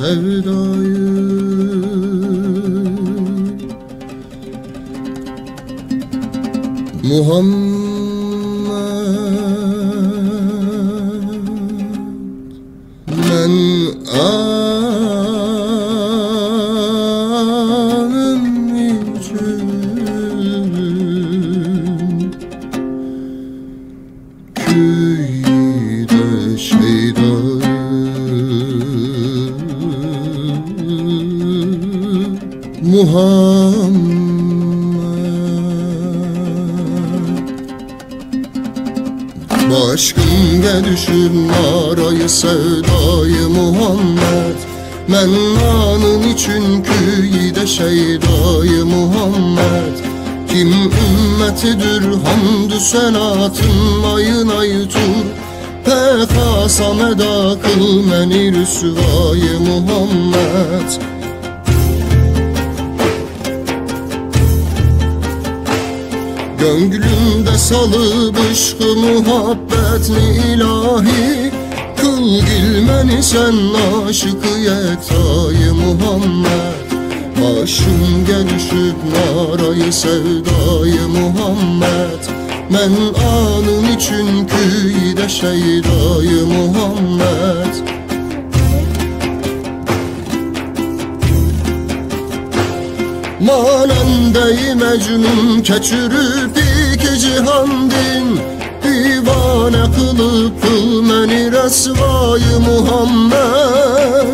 sevdayı. Muhammed, men anım için köyde şeydayı. Muhammed, başkımga düşüp narayı sevdayı. Muhammed, men anın için köyde şeydayı. Muhammed, kim ümmetidir hamdü senatın ayın ayıtur. Pek asam eda kıl meni rüsvayı. Muhammed, gönlümde salıp ışkı muhabbetli ilahi. Kıl gilmeni sen aşıkı yektayı. Muhammed, başım gelişip narayı sevdayı. Muhammed, men anın için köyde şeydayı. Muhammed, manendeyi mecnun keçürüp iki cihandin. Divane kılıp kıl meni resvayı. Muhammed,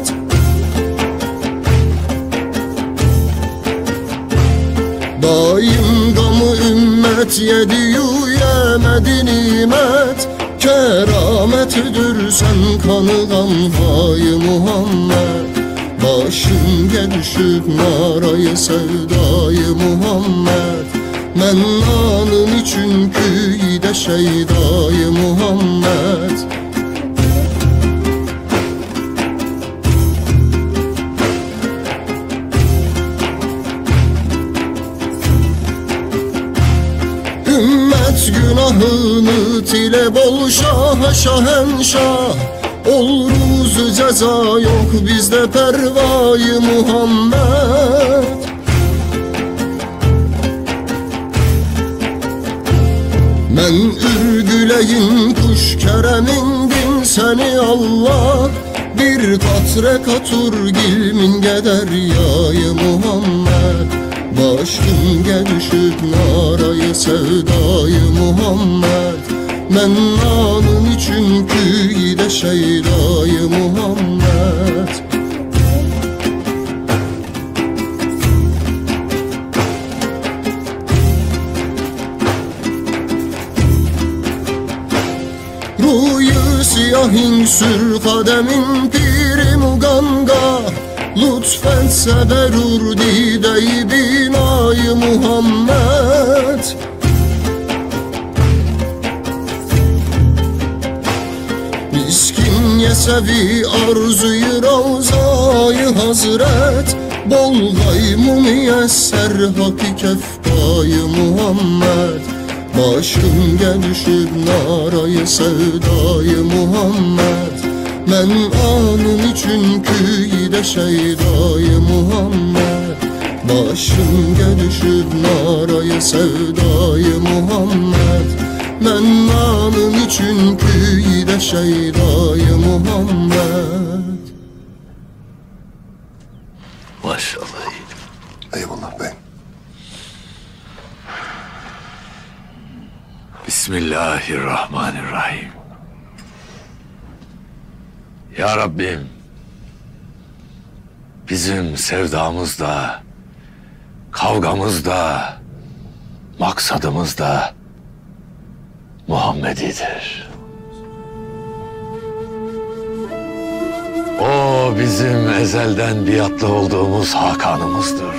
daim gamı ümmet yediyu yemedi nimet. Kerametidir sen kanılan hayı. Muhammed, başım gelişip narayı sevdayı. Muhammed, men anın için köyde şeydayı. Muhammed, ümmet günahını tile bol şaha şahenşah. Oluruz ceza yok bizde pervayı. Muhammed, men ürgüleyin kuş keremindin seni Allah. Bir katre katur gilmin geder yayı. Muhammed, başım gelişip narayı sevdayı. Muhammed, men anın için köyde şeydayı. Muhammed, ruyu siyahin sür kademin piri muganga. Lütfetse berur dideyi binayı. Muhammed, miskin yesevi arzuyu ravzayı hazret. Bol gaymu müyesser haki kefkayı. Muhammed, başım gelişip narayı sevdayı. Muhammed, men anın için köyde şeydayı. Muhammed, başım gelişip narayı sevdayı. Muhammed, men anın için köyde şeydayı. Muhammed. Maşallah. Eyvallah bey. Bismillahirrahmanirrahim. Ya Rabbim, bizim sevdamız da, kavgamız da, maksadımız da Muhammedidir. O bizim ezelden biatlı olduğumuz Hakan'ımızdır.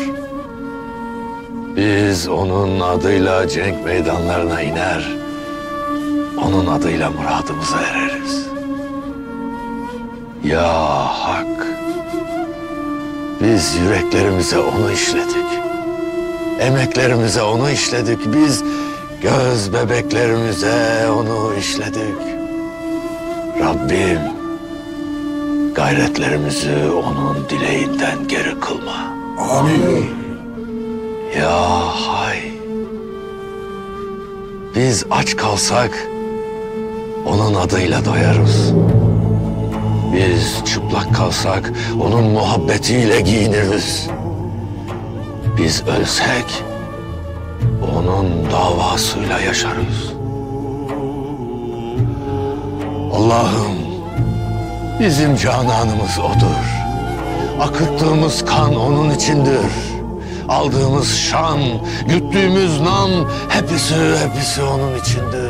Biz onun adıyla cenk meydanlarına iner, onun adıyla muradımıza ereriz. Ya Hak, biz yüreklerimize onu işledik. Emeklerimize onu işledik. Biz göz bebeklerimize onu işledik. Rabbim, Gayretlerimizi onun dileğinden geri kılma. Amin. Ya hay! Biz aç kalsak onun adıyla doyarız. Biz çıplak kalsak onun muhabbetiyle giyiniriz. Biz ölsek onun davasıyla yaşarız. Allah'ım, bizim cananımız odur. Akıttığımız kan onun içindir. Aldığımız şan, güttüğümüz nam hepsi onun içindir.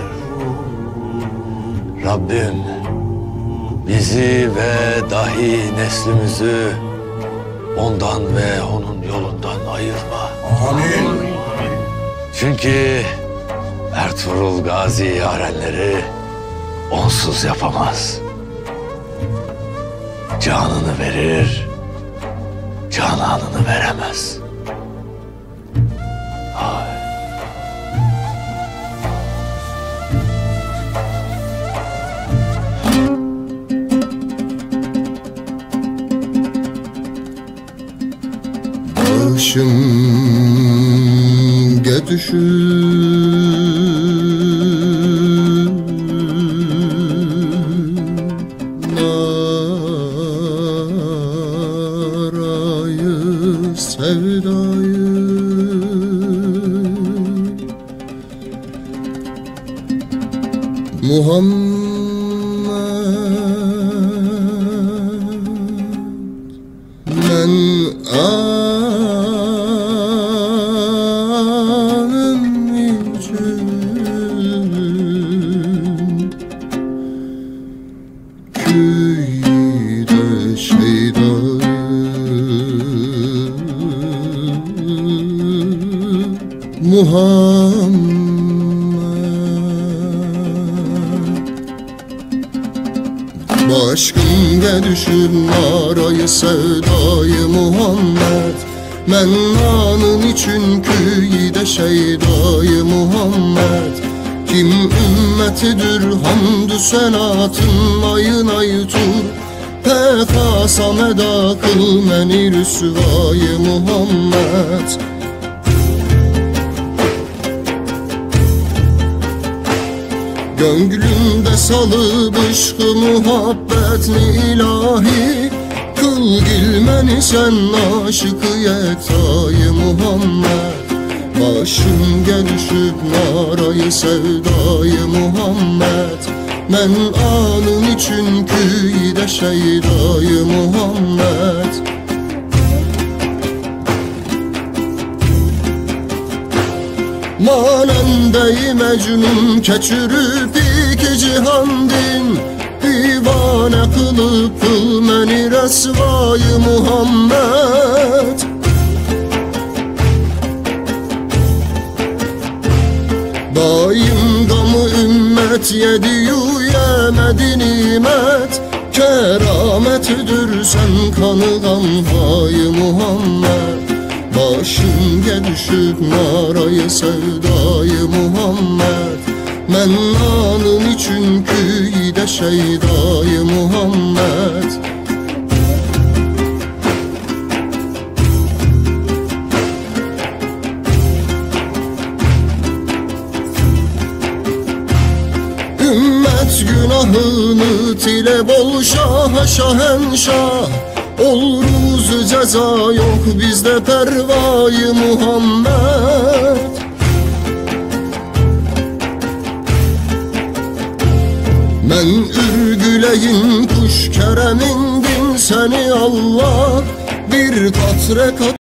Rabbim bizi ve dahi neslimizi ondan ve onun yolundan ayırma. Amin. Çünkü Ertuğrul Gazi yarenleri onsuz yapamaz. Canını verir, cananını veremez. Başım gedüşür narayı sevdayı Muhammed men Köyde şeydayı Muhammed Başkımga düşüp narayı sevdayı Muhammed Mennanın için köyde şeydayı Muhammed Kim ümmetidir hamdü senatın ayın ayıtur Pekasam eda kıl meni rüsvayı Muhammed Gönlümde salıp ışkı muhabbetni ilahi Kıl gilmeni sen aşıkı yetayı Muhammed Başım gelişip narayı sevdayı Muhammed Men anın için köyde şeydayı Muhammed Manendeyi mecnun keçürüp iki cihandin Divane kılıp kıl meni resvayı Muhammed Daim gamı ümmet yediyu yemedi nimet Kerametidir sen kanı gamhayı Muhammed Başım gedüşüp narayı sevdayı Muhammed Mennanın için köyde şeydayı Muhammed Ümmet günahını tile bol şaha şahenşah Oluruz ceza yok bizde pervayı Muhammed Men ürgüleyin kuş keremindin seni Allah Bir katre kat